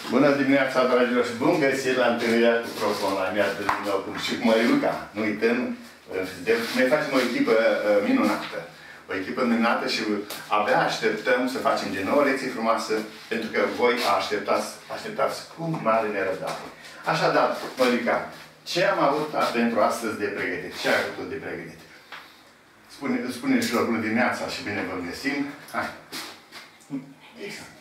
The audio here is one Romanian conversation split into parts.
Bună dimineața, dragilor, și bun găsit la întâlnirea cu Prof. Online, din nou, și cu Măriuca. Nu uităm, ne facem o echipă minunată. O echipă minunată și abia așteptăm să facem din nou o lecție frumoasă, pentru că voi așteptați cu mare nerăbdare. Așadar, Măriuca, ce am avut pentru astăzi de pregătit? Ce ai avut de pregătit? Spune-ne și lor bună dimineața și bine vă găsim. Hai! Exact.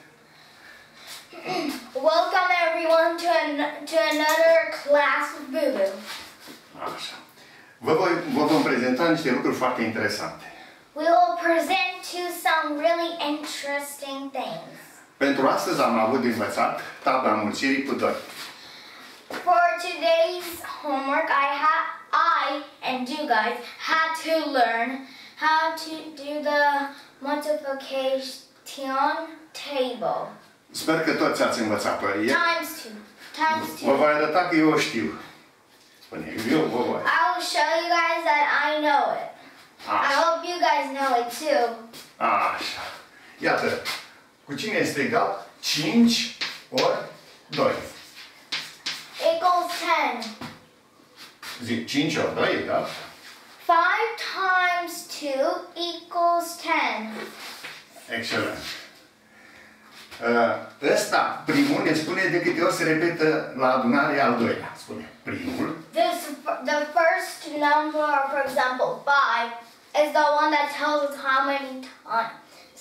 Welcome everyone to another class with Boo-Boo. Așa. Vă vom prezenta niște lucruri foarte interesante. We will present to some really interesting things. Pentru astăzi am avut de învățat tabla înmulțirii cu 2. For today's homework, I and you guys had to learn how to do the multiplication table. Sper că toți ați învățat-o. Times 2. Times 2. Vă voi arăta că eu o știu. Spune, eu vă voi. I will show you guys that I know it. I hope you guys know it too. Așa. Iată. Cu cine este egal? 5 ori 2. Equals 10. Zic, 5 ori 2 egal? 5 times 2 equals 10. Excelent. Ăsta, primul, ne spune de câte ori se repetă la adunare al doilea. Spune, primul. The first number, for example, 5, is the one that tells us how many times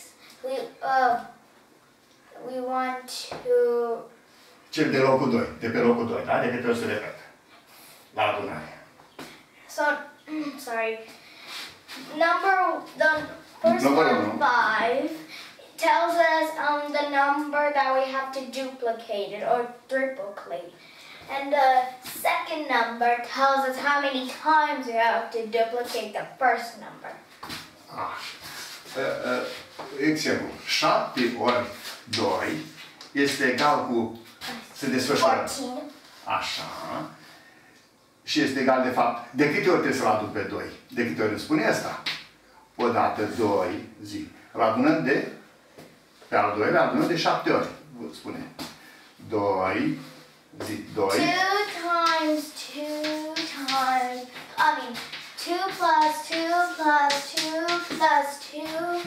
we want to... Cel de locul 2, de pe locul 2, da? De câte ori se repetă la adunare. So, sorry. The first one, 5, tells us the number that we have to duplicate it or triplicate. And the second number tells us how many times we have to duplicate the first number. Exemplu, 7 ori 2 este egal cu... Se desfășoară. 14. Așa. Și este egal, de fapt, de câte ori trebuie să-l adun pe 2? De câte ori îmi spune asta? Odată 2, zi. Îl adunăm de... Pe al doilea adunăm de 7 ori. Spune. 2, zi, 2. 2 times 2 plus 2 plus 2 plus 2.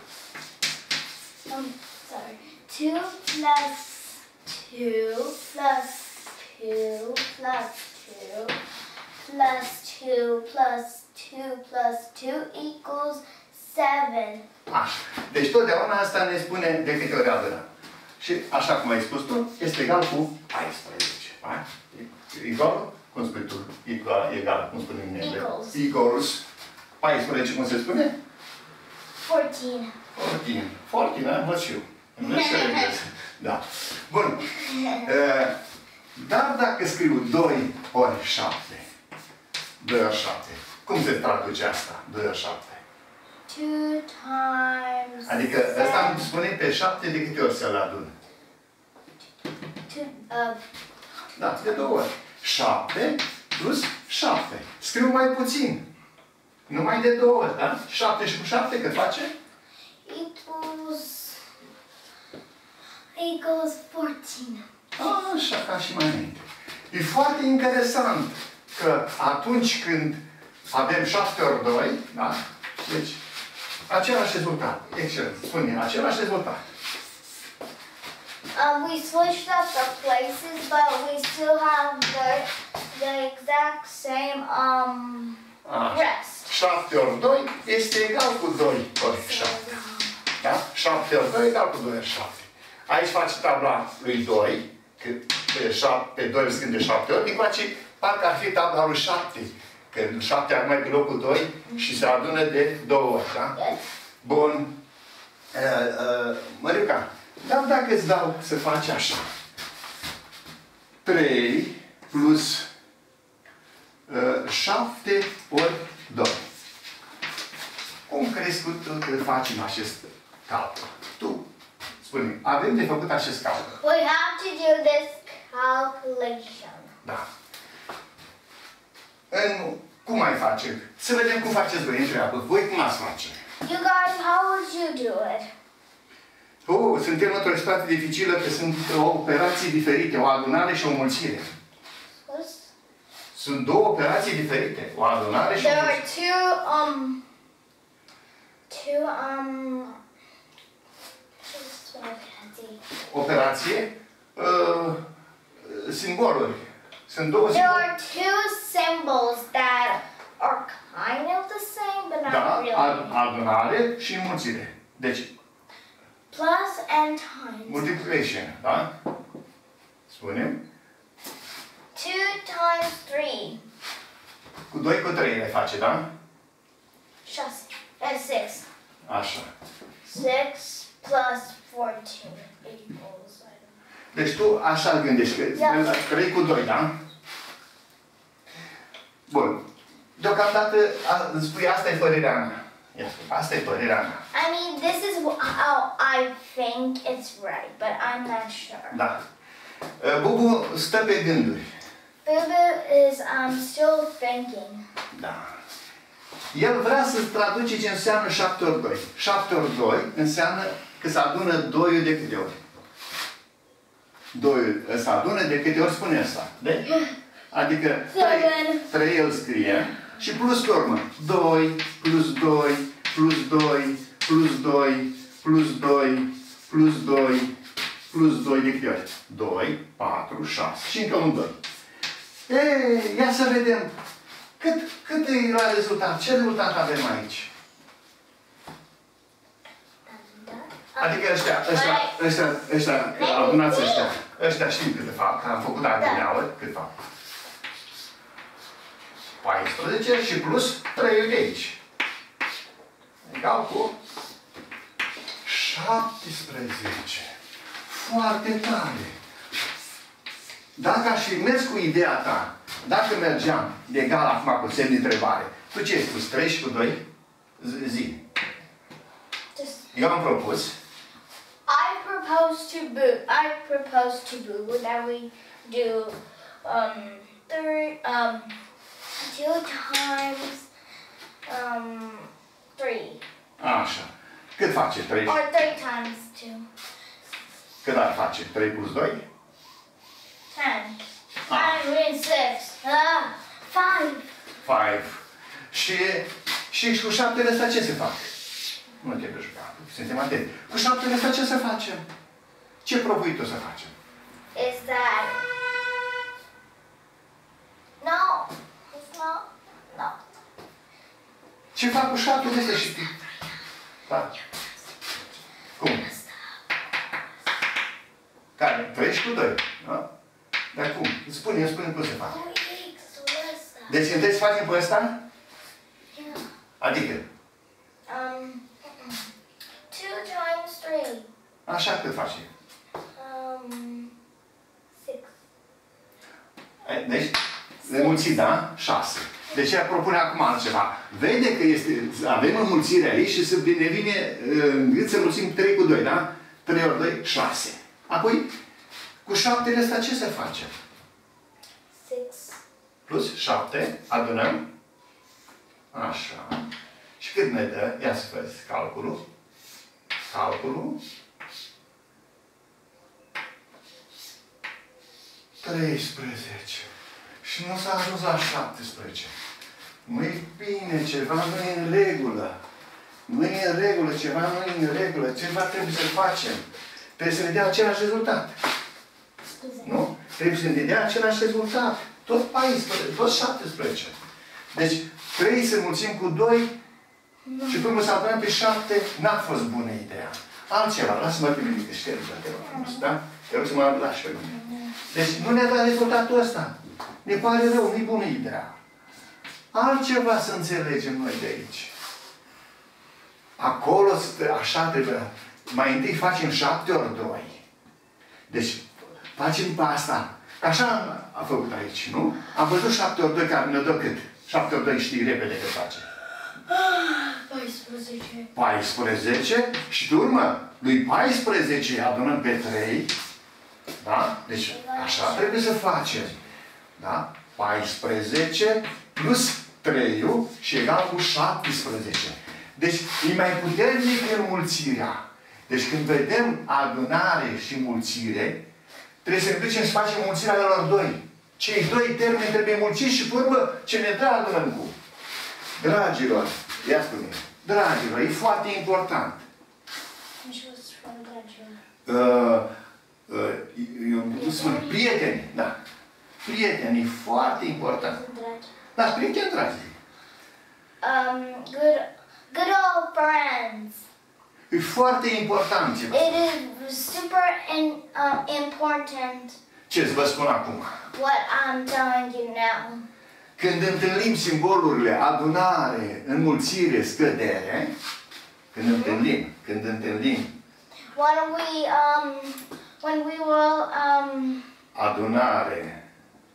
Sorry. 2 plus 2 plus 2 plus 2 plus 2 plus 2 plus 2 equals 7. Așa. Deci totdeauna asta ne spune de câte ori adunăm. Și așa cum ai spus tu, este egal cu 14. Egal? Cum spui tu? Egal, cum spune în engleză? Equals. 14, cum se spune? 14. 14. 14, am văzut și eu. Da. Bun. Dar dacă scriu 2 ori 7, 2 ori 7, cum se traduce asta? 2 ori 7? 2 times. Adică ăsta îmi spune pe 7 de câte ori să-l adun. Da, de 2 ori. 7 plus 7. Scriu mai puțin. Numai de 2 ori, da? 7 și cu 7 cât face? Equals 14. Așa, ca și mai înainte. E foarte interesant că atunci când avem 7 ori 2, da? Deci, același rezultat. Excelent. Spune, același rezultat. We switched up the places, but we still have the exact same rest. 7 ori 2 este egal cu 2 ori 7. Da? 7 ori 2 egal cu 2 ori 7. Aici face tabla lui 2, că pe 2 îl schimb de 7 ori, încoace parcă ar fi tabla lui 7. Că 7 ar mai pe locul 2 și se adună de 2 ori, da? Bun. Măriuca, dar dacă îți dau să faci așa. 3 plus 7 ori 2. Cum crezi că facem acest calcul? Tu spune, avem de făcut acest calcul. We have to do this calculation. Da. Cum mai facem? Să vedem cum faceți voi, întreabă. Voi cum ați face? You guys, how would you do it? Suntem într-o situație dificilă, că sunt operații diferite, o adunare și o mulțire. Sunt două operații diferite, o adunare și o mulțire. There are operație, simboluri. Sunt două There simboluri. are two symbols that are kind of the same, but not Da, really. adunare și înmulțire. Deci, Plus and times. multiplication, da? Spunem. 2 times 3. Cu 2 cu 3 le face, da? 6. And 6. Așa. 6 plus 14 equals. Deci tu așa gândești, că 3 cu 2, da? Bun. Deocamdată îmi spui, asta e părerea mea. Asta e părerea mea. I mean, this is how I think it's right, but I'm not sure. Da. Bubu stă pe gânduri. Bubu is still thinking. Da. El vrea să traduce ce înseamnă 7 ori 2. 7 ori 2 înseamnă că se adună 2 de câte ori? 2 se adună de câte ori spune asta. De? Adică 3 el scrie și plus pe urmă. 2, plus 2, plus 2, plus 2, plus 2, plus 2, plus 2 de câte ori? 2, 4, 6 și încă un 2. Ei, ia să vedem. Cât e la rezultat? Ce rezultat avem aici? Adică ăștia, adunați ăștia. Ăștia știm cât de fapt, că am făcut adineauri, cât fapt. 14 și plus 3 de aici. Egal cu 17. Foarte tare. Dacă aș fi mers cu ideea ta, dacă mergeam de egal acum cu semn de întrebare, tu ce ai spus? 3 și cu 2? Zi. Eu am propus. I propose to Boo that we do 2 times 3. Așa. Cât face 3? Or 3 times 2. Cât ar face? 3 plus 2? 10. I mean 6. 5. 5. Și cu 7 ăsta ce se fac? Nu trebuie jucat. Suntem atenți. Cu 7 ăsta ce să facem? Ce propui tu să facem? Is that... No. It's not. No. Ce fac cu 7 ăsta și tu? Da. Cum? Care? 3 și cu 2. Da? Dar cum? Spune cum se face. Deci întâi să facem pe ăsta? Adică? 2 times 3. Așa cât face? 6. Deci, le mulți, da? 6. Deci ea propune acum altceva. Vede că avem înmulțire aici și ne vine în gând să mulțim 3 cu 2, da? 3 ori 2, 6. Apoi, cu 7 ăsta ce să facem? 6. Plus 7, adunăm. Așa. Și cât ne dă? Ia să vezi calculul. Calculul. 13. Și nu s-a ajuns la 17. Nu-i bine, ceva nu e în regulă. Nu e în regulă, ceva nu e în regulă. Ceva trebuie să facem. Trebuie să ne dea același rezultat. Nu? Trebuie să ne dea același rezultat. Tot 14, tot 17. Deci, 3 să mulțim cu 2 și până să adunăm pe 7, n-a fost bună ideea. Altceva, lasă-mă pe mine, că știu, te rog frumos, da? Te rog să mă lași pe mine. Deci, nu ne-a dat rezultatul ăsta. Ne pare rău, nu-i bună ideea. Altceva să înțelegem noi de aici. Acolo, așa trebuie. Mai întâi facem 7 ori 2. Deci, facem pe asta. Așa am făcut aici, nu? Am văzut 7 ori 2 care ne dă cât? 7 ori 2 știi repede cât face. 14. 14 și pe urmă, lui 14 adunăm pe 3. Da? Deci, așa trebuie să facem. Da? 14 plus 3 și egal cu 17. Deci, e mai puternică înmulțirea. Deci când vedem adunare și mulțire, trebuie să ne ducem să facem mulțirea lor doi. Cei doi termeni trebuie mulțiți și, pe urmă, ce ne dă adunăm cu. Dragilor, ia spune, dragilor, e foarte important. Eu spun, prieteni, da. Prieteni, e foarte important. Da, prieteni dragi. Good old friends. E foarte important ceva. It is super important. Ce să vă spun acum? What I'm telling you now. Când întâlnim simbolurile adunare, înmulțire, scădere, când întâlnim when we will adunare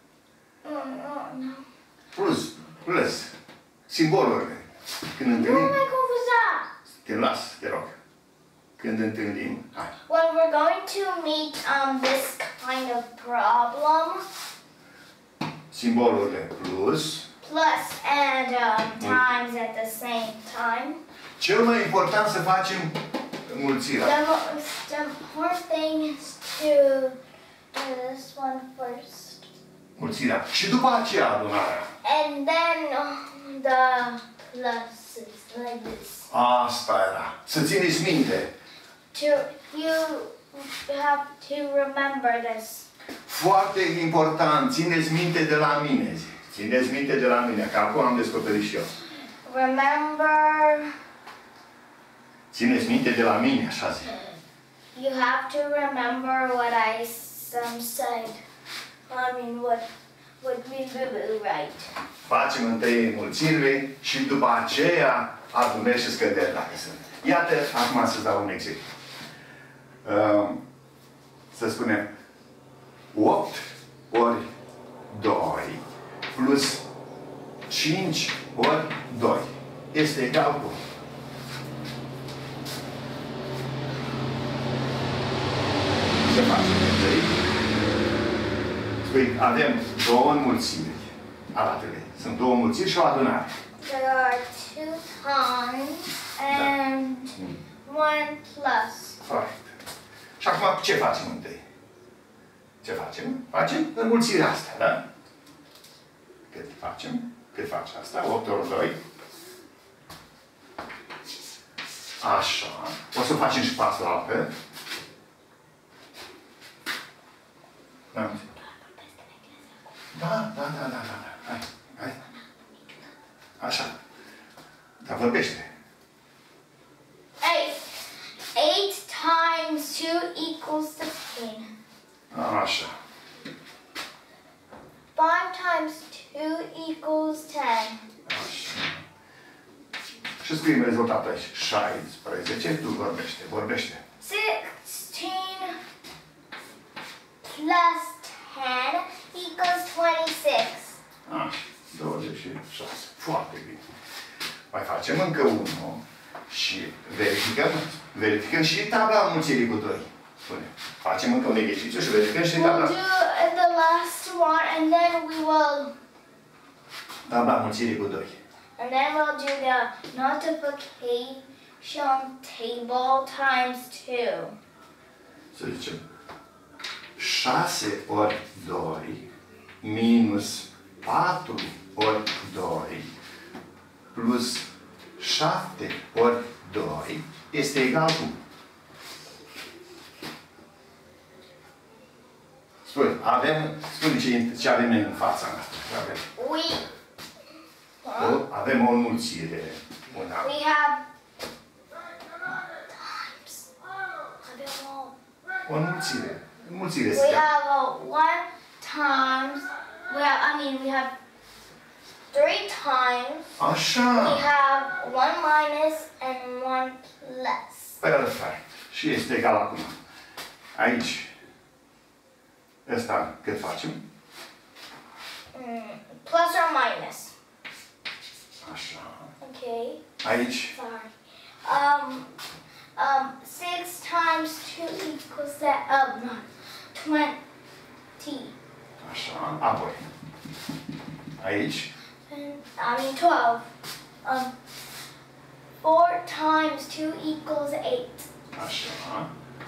plus simbolurile. Când întâlnim. Nu mai confuza. Te las, te rog. Când întâlnim. Hai. When we're going to meet this kind of problem. Simbolurile plus And times at the same time. Cel mai important să facem înmulțirea. The most important thing is to do this one first. Mulțirea. Și după aceea adunarea. And then the pluses like this. Asta era. Să țineți minte. You have to remember this. Foarte important, țineți minte de la mine. Țineți minte de la mine, că acum am descoperit și eu. Remember. Țineți minte de la mine, așa zic. You have to remember what I said. I mean, what we do right. Facem întâi înmulțirile și după aceea adunări și scăderi, dacă sunt. Iată, acum să-ți dau un exemplu. Să spunem 8 ori 2 plus 5 ori 2 este egal cu. Ce facem? Spui, avem două înmulțiri. Arată-le. Sunt două înmulțiri și o adunare. There are 2 times and 1 plus. Corect. Și acum ce facem întâi? Ce facem? Facem înmulțirea asta, da? Cât facem? Cât faci asta? 8 ori 2. Așa. O să facem și pasul altfel. Da. Da. Hai. Așa. Dar vorbește. 8 times 2 equals 16. Așa. 5 times 2 equals 10. Așa. Și scriem rezultatul aici. 16. Tu vorbește. 16 plus 10 equals 26. Așa. 26. Foarte bine. Mai facem încă unul și verificăm și tabla înmulțirii cu 2. Spune. Facem încă un exercițiu și verificăm și tabla. We'll do the last one and then we will. Tabla înmulțirii cu 2. And then we'll do the multiplication table times 2. Să zicem 6 ori 2 minus 4 ori 2 plus 7 ori 2 este egal cu. Spune ce avem în fața noastră. Avem o înmulțire. We have times. O înmulțire. We have 1 times. We have 3 times. Așa. We have 1 minus and 1 plus. Perfect. Și este egal acum. Aici. Ăsta cât facem? Plus or minus. Așa. Okay. Aici. Sorry. 6 times 2 equals that. 20. Așa. Apoi. Aici. 12. 4 times 2 equals 8. Așa.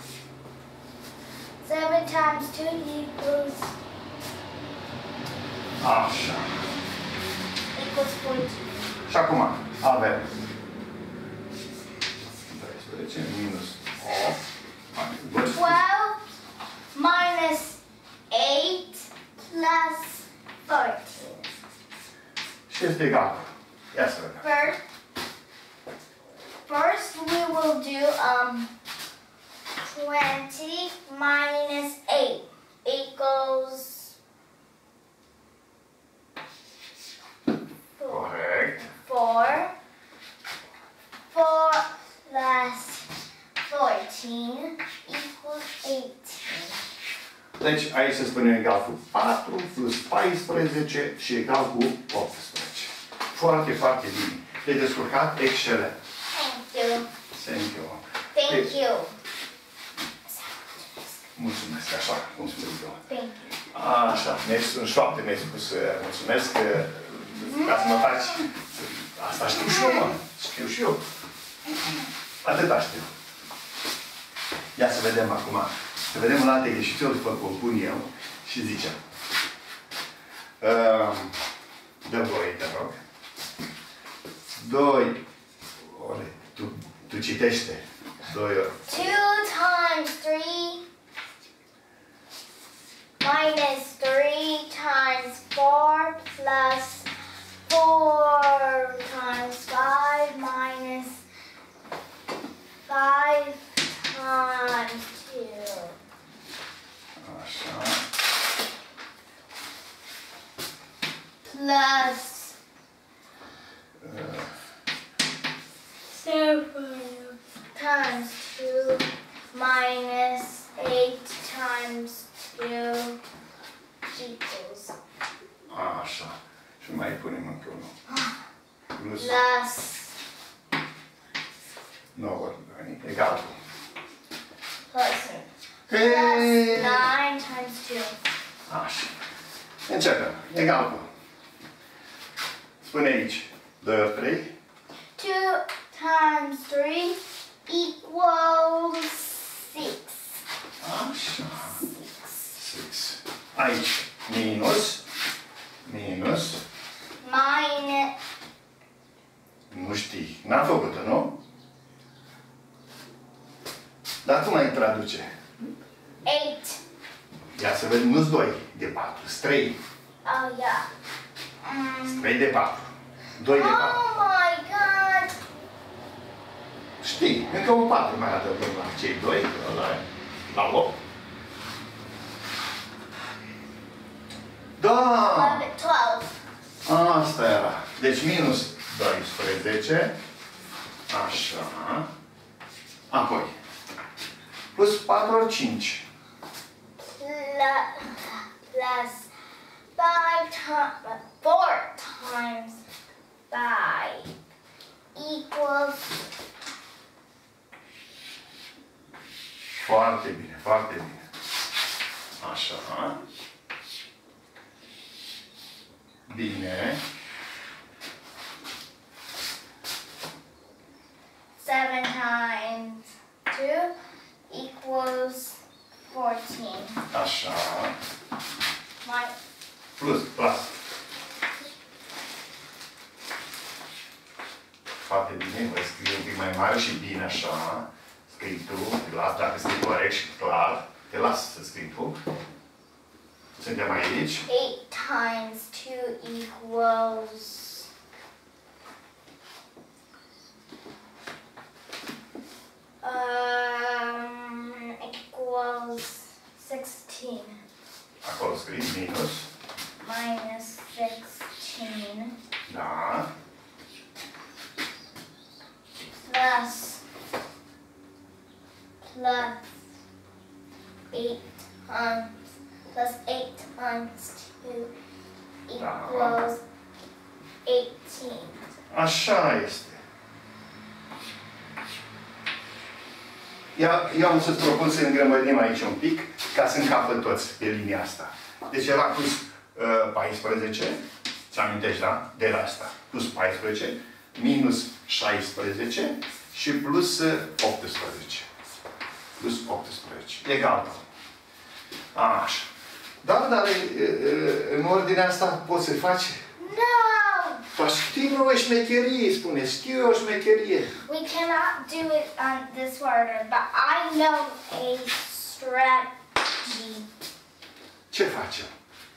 7 times 2 equals... Așa. Equals 14. Și acum avem 13 minus 8 12 minus 8 plus 14. și este egal. Ia să vedem. First we will do 20 minus 8 equals Corect. 4. 4 plus 14 equals 18. Deci aici se spune egal cu 4 plus 14 și egal cu 18. Foarte, foarte bine. Te-ai descurcat excelent. Thank you. Thank you. Thank you. Mulțumesc, așa, cum spun eu. Thank you. Așa, în șoapte mi-ai spus mulțumesc ca să mă faci. Asta știu și eu, mă. Știu și eu. Atâta știu. Ia să vedem acum. Să vedem un alte greșițuri după cum pun eu. Și zicem. Dă voie, te rog. 2 ore. Tu citește. 2 ore. 2 times 3 minus 3 times 4 plus 4 times 5 minus 5 times 2. Așa. Plus 7 times 2 minus 8 times 2 equals Așa. Și mai punem încă unul. Plus plus 9. Egal cu. plus 9 times 2. Așa. Începem. Egal cu. Spune aici. 2 ori 3. 2 times 3 equals 6. Așa. 6. Aici. Minus. Minus. Nu știi. N-am făcut-o, nu? Dar cum ai traduce? 8. Ia să vedem. Nu-s 2 de 4. 3. Oh, yeah. 3 de 4. 2 de 4. Oh my god. Știi. Încă un 4 mai adăugăm la cei 2. La 8. Da! 12. Asta era. Deci minus 12. Așa. Apoi. Plus 4 ori 5. Plus 4 times 5 equals... Foarte bine, foarte bine. Așa. Bine. 7 times 2 equals 14. Așa. My Plus. Foarte bine. Voi scrie un pic mai mare și bine așa. Scrii tu. Te las, dacă scrii corect și clar. Te las să scrii tu. Suntem aici. 8 times 2 equals... equals 16. Acolo scrii minus. Minus 16. Da. Plus 8 times 2 equals 18. Așa este. Eu am să-ți propun să îngrămădim aici un pic, ca să încapă toți pe linia asta. Deci era plus 14, ți amintești, da? De la asta. Plus 14, minus 16 și plus 18. plus 18. Egal. Așa. Dar în ordinea asta poți să faci? No! Dar știu o șmecherie, spune. Știu eu o șmecherie. We cannot do it on this order, but I know a strategy. Ce facem?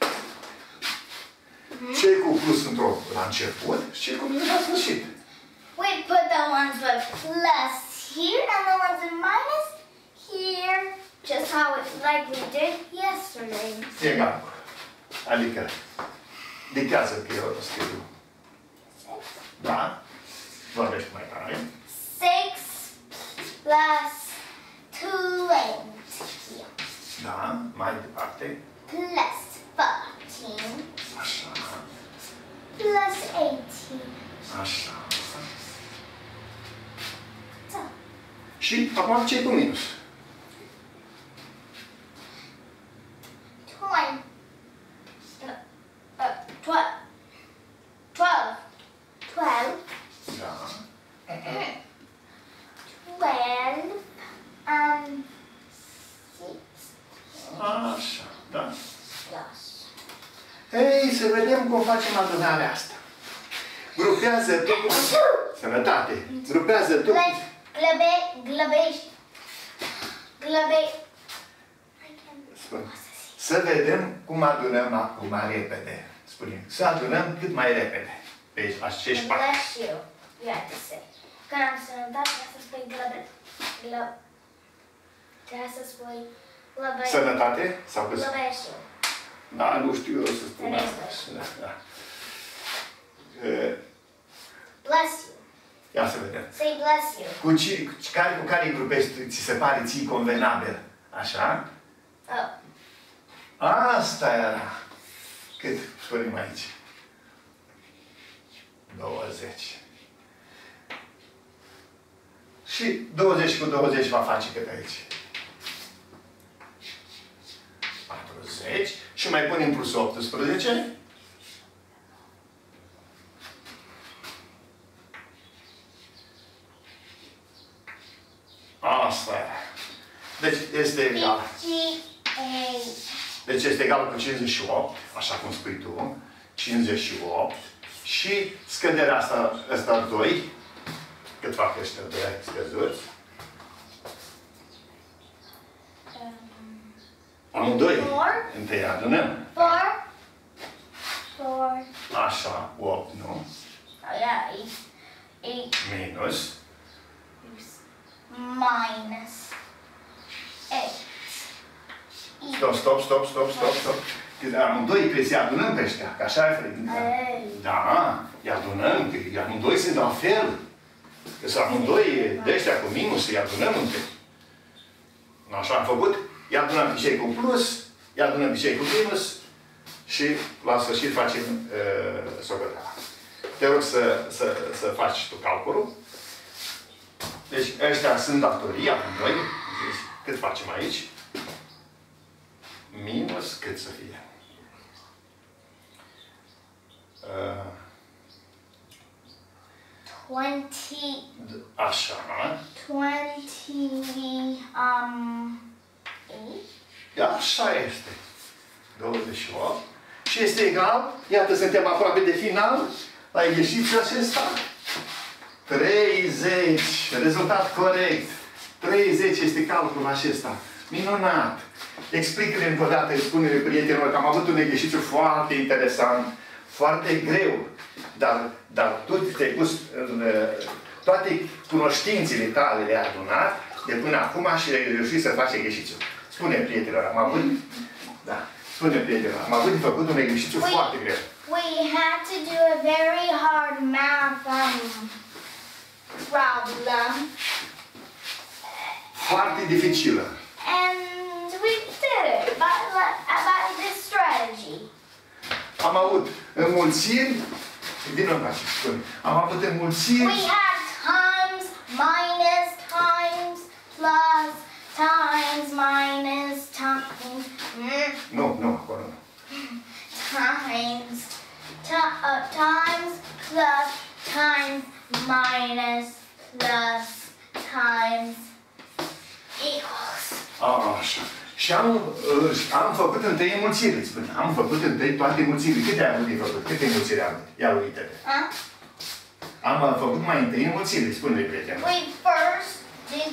Ce cu plus la început și cu minus la sfârșit? We put the ones with plus here and the ones with minus here. Just how it's like we did yesterday. Egal. Adică, dictează că eu o scriu. Da? Vorbește mai tare. 6 plus 20. Da, mai departe. Plus 14. Așa. Plus 18. Așa. So, Și acum ce cu minus? 20. 12. 12. 12. Da. 12. 6. Așa, da. Plus. Ei, să vedem cum facem adunarea asta. Grupează tot. Sănătate. Grupează tot. Spune. Să vedem cum adunăm acum repede. Spunem. Să adunăm cât mai repede. Pe acești pași. Bless you. You have to say. Când am sănătate, trebuie să spui trebuie să spui Sănătate? Sau cât? bless you. Da, nu știu eu să spun asta. Da. Bless you. Ia să vedem. Say bless you. Cu care îi grupești, ți se pare ție convenabil? Așa? Oh. Asta era. Cât? Spune-mi aici. 20. Și 20 cu 20 va face cât aici? 40. Și mai punem plus 18. Asta e. Deci este egal. 58. Deci este egal cu 58, așa cum spui tu. 58. Și scăderea asta 2. Cât fac ăștia 2 scăzuți? Amândoi. Întâi adunăm. 4. Așa, 8, nu? Oh yeah, 8. Minus. Minus 8. Stop. Că amândoi trebuie să-i adunăm pe ăștia, că așa e fredința. Da, îi adunăm, că amândoi sunt la fel. Că sunt amândoi de ăștia cu minus, să-i adunăm întâi. Așa am făcut, îi adunăm pe cei cu plus, îi adunăm pe cei cu minus și la sfârșit facem socoteala. Te rog să faci tu calculul. Deci ăștia sunt datorii, amândoi. Deci, cât facem aici? Minus cât să fie? Așa. 28. Așa este. 28. Și este egal, iată, suntem aproape de final, la exercițiul acesta. 30. Rezultat corect. 30 este calculul acesta. Minunat. Explică-le încă o dată, spune-le prietenilor că am avut un exercițiu foarte interesant, foarte greu, dar tu te-ai pus toate cunoștințele tale le-ai adunat de până acum și le-ai reușit să faci exercițiul. Spune prietenilor, am avut, da, spune prietenilor, am avut de făcut un exercițiu foarte greu. We had to do a very hard math problem. Foarte dificilă. And we did it by this strategy. Am avut înmulțiri, vină încoace, spune. Am avut înmulțiri. We had times, minus, times, plus, times, minus, times. Nu, acolo nu. Times, times, plus, times, minus, plus, times, equals. am făcut întâi înmulțiri, spune. Am făcut întâi toate înmulțirile. Câte ai avut de făcut? Câte înmulțiri ai avut? Ia uite-te. Am făcut mai întâi înmulțirile, spune-le, prietenul. We first did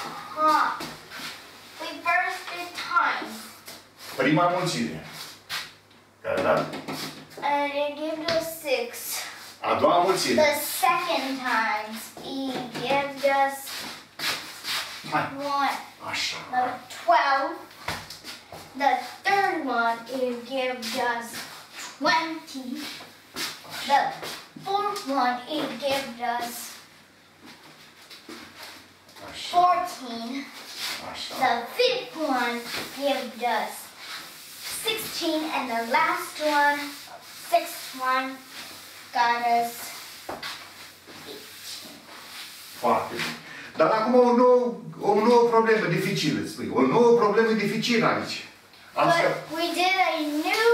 times. Prima înmulțire. Care da? And it gives us 6. A doua înmulțire. The second times, it gives us 1. Așa. The 12. The third one, it gives us 20. The fourth one, it gives us 14. Așa. The fifth one gives us 16, and the last one, sixth one, got us 18. Foarte bine. Dar acum o nouă problemă dificilă, spui. O nouă problemă dificilă aici. But we did a new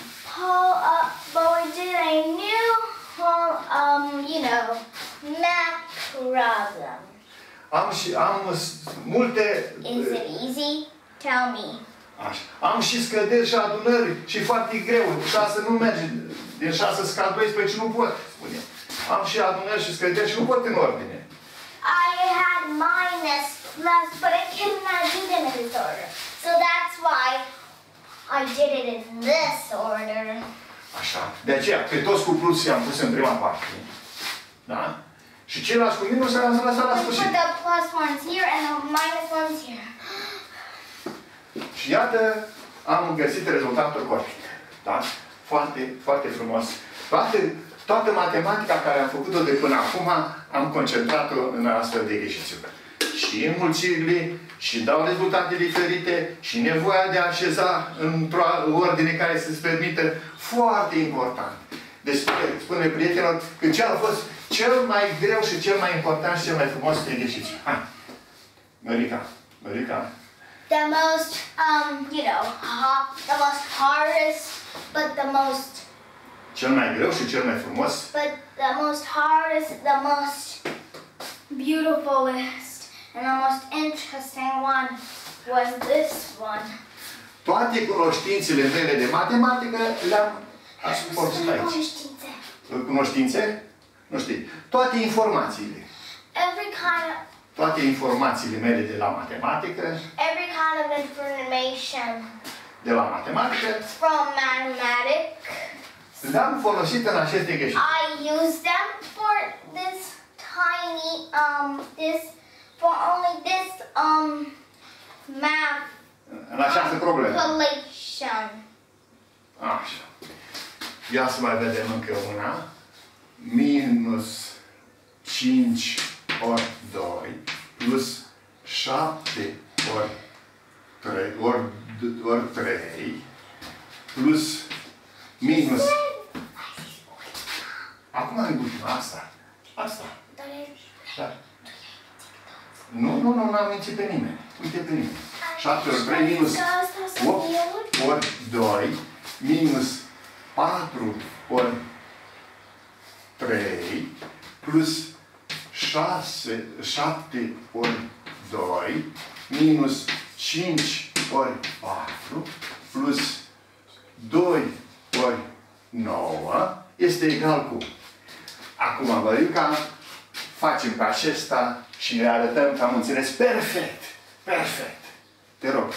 math problem. Am multe... Is it easy? Tell me. Așa. Am și scăderi și adunări și foarte greu. 6 nu merge. Din 6 scad 12 nu pot, spune. Am și adunări și scăderi și nu pot în ordine. I had minus, plus, but I cannot do them in this order. So that's why I did it in this order. Așa. De aceea, pe toți cu plus i-am pus în prima parte. Da? Și ceilalți cu minus am lăsat la We sfârșit. put the plus ones here and the minus ones here. Și iată, am găsit rezultatul corect. Da? Foarte, foarte frumos. Toată matematica care am făcut-o de până acum, am concentrat-o în astfel de exercițiu. Și înmulțirile, și dau rezultate diferite, și nevoia de a așeza într-o ordine care să-ți permită, foarte important. Deci spune prietenilor că ce a fost cel mai greu și cel mai important și cel mai frumos exercițiu. Hai! Mărica. The most, the most hardest, but the most... Cel mai greu și cel mai frumos. But the most hardest, the most beautifulest, and the most interesting one was this one. Toate cunoștințele mele de matematică le-am folosit aici. Cunoștințe? Nu știi. Toate informațiile. Toate informațiile mele de la matematică. Every kind of information. De la matematică. From mathematics. Le-am folosit în acest exercițiu. I used them for this tiny, for only this, math. În această problemă. Calculation. Așa. Ia să mai vedem încă una. Minus 5 ori 2 plus 7 ori 3 plus minus... Acum am ultima asta. Asta. Da. Nu, n-am mințit pe nimeni. Uite pe nimeni. 7 ori 3 minus 8 ori 2 minus 4 ori 3 plus 7 ori 2 minus 5 ori 4 plus 2 ori 9 este egal cu. Acum, Mărica, facem pe acesta și ne arătăm că am înțeles perfect. Perfect. Te rog.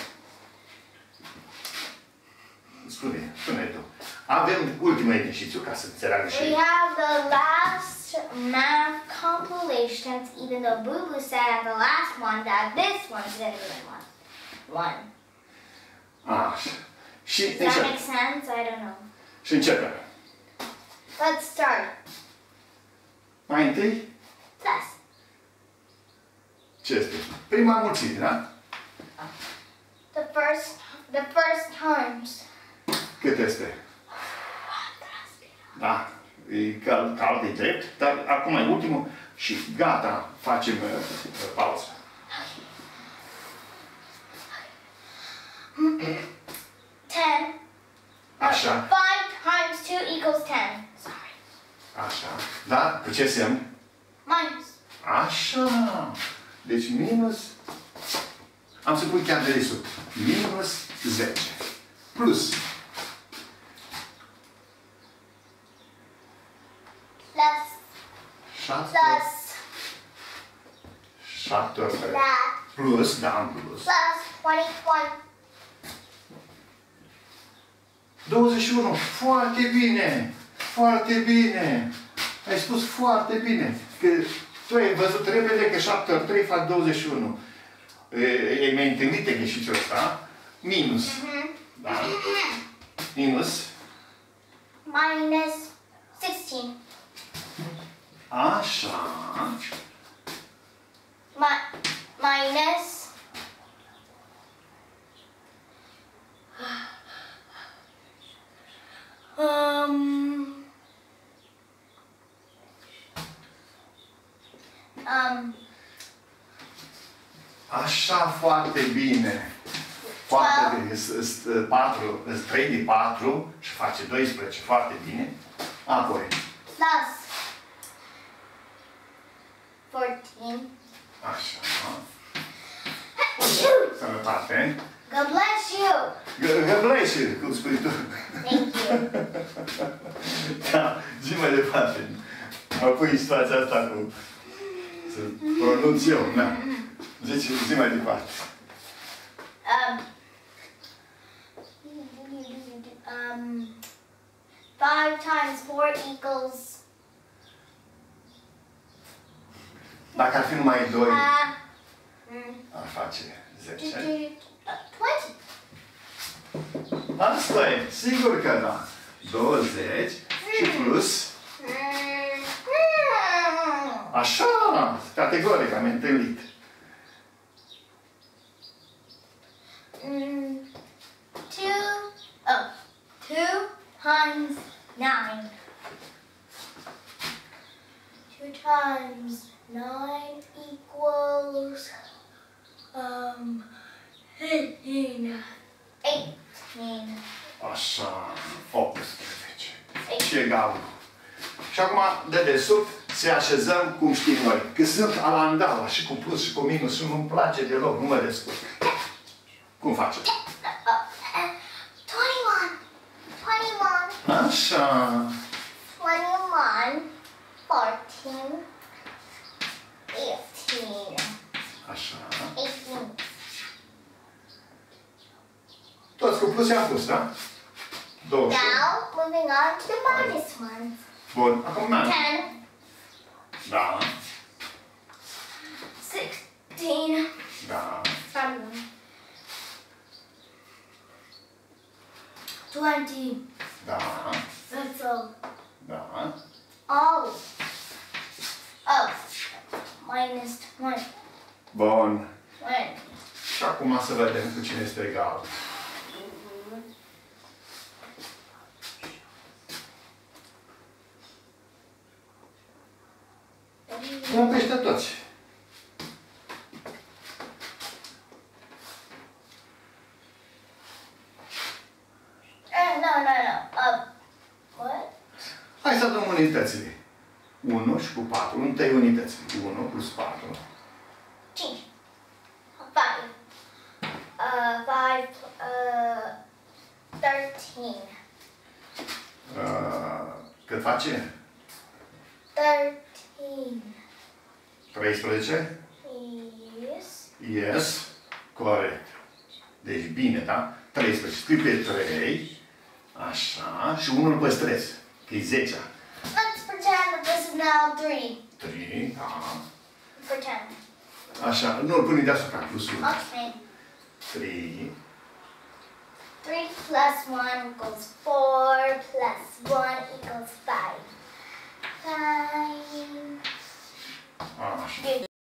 Spune tu. Avem ultimul exercițiu ca să înțeleagă și... We have the last math compilations, even though Boo said at the last one that this one's the good one. Așa. Și Does that make sense? I don't know. Și începem. Let's start. Mai întâi? Plus. Ce este? Prima mulțime, da? The first times. Cât este? Da. E cald, e drept, dar acum e ultimul și gata, facem pauză. 10. Așa. 5 times 2 equals 10. Sorry. Așa. Da? Cu ce semn? Minus. Așa. Deci minus Am să pun chiar de result. Minus 10. Plus. Plus. 7. Plus. 7 ori 3. Plus. Plus, da, în plus. Plus 21. 21. Foarte bine. Foarte bine. Ai spus foarte bine. Că tu ai văzut repede că 7 ori 3 fac 21. Ai mai întâlnit exercițiul ăsta? Minus. Da. Minus. Minus 16. Așa. Minus. Așa, foarte bine. Foarte bine. 3 de 4 și face 12. Foarte bine. Apoi. Plus 14. Așa. Sănătate. God bless you. God bless you, cum spui tu. Thank you. Da, zi mai departe. Mă pui în situația asta cu... să pronunț eu, da. Zi mai departe. 5 times 4 equals... Dacă ar fi numai 2, ar face 10. 20. Asta e, sigur că da. 20 și plus... Așa, categoric, am întâlnit. 2 times 9. 2 times 9 equals 18. Așa, 18. Și egal. Și acum, de desubt, se așezăm cum știm noi. Că sunt alandala și cu plus și cu minus și nu-mi place deloc, nu mă descurc. Cum facem? 21. Așa. 21. 14. 15. Așa. 18. Toți cu plus i-am pus, da? 20. Now, moving on to the minus ones. Bun, acum n-am. 10. Da. 16. Da. 20. Da. That's all. Da. Oh. Minus 20. Bun. 20. Și acum să vedem cu cine este egal. Luăm peste toți. No. What? Hai să dăm unitățile. 1 și cu 4. Întâi unități. 1 plus 4. 5. 5. 13. Cât face? 13. 13? Yes. Yes. Corect. Deci bine, da? 13. Scrii pe 3. Așa. Și 1 îl păstrez. Că e 10. Let's pretend that this is now 3. 3. Da. Pretend. Așa. Nu, îl pune deasupra. Plus 1. Okay. 3. 3 plus 1 equals 4 plus 1